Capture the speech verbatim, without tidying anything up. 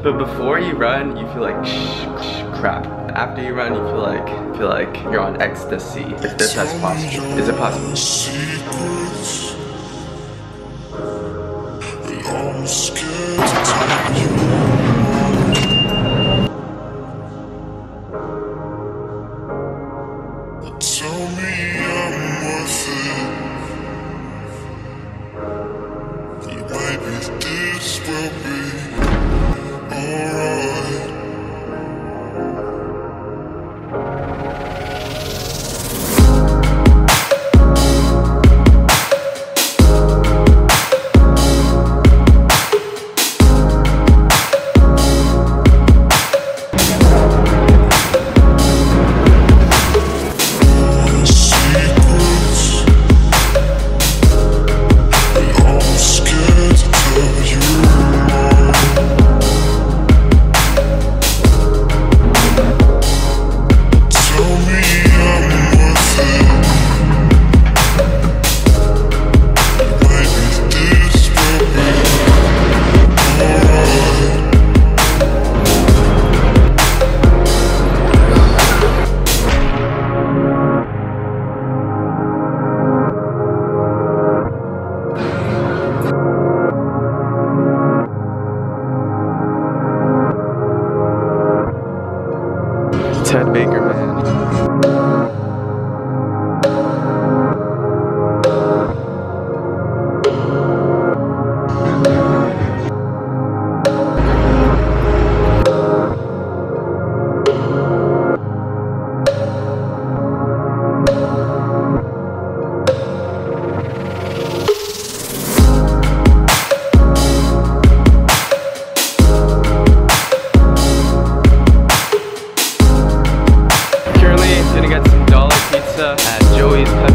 But before you run, you feel like shh, shh, crap. After you run, you feel like feel like you're on ecstasy. If this is possible, is it possible? Secrets, and I'm scared to tell you. Tell me I'm worth it. Maybe this will be alright. Ted Baker, man. Gonna get some dollar pizza at Joey's.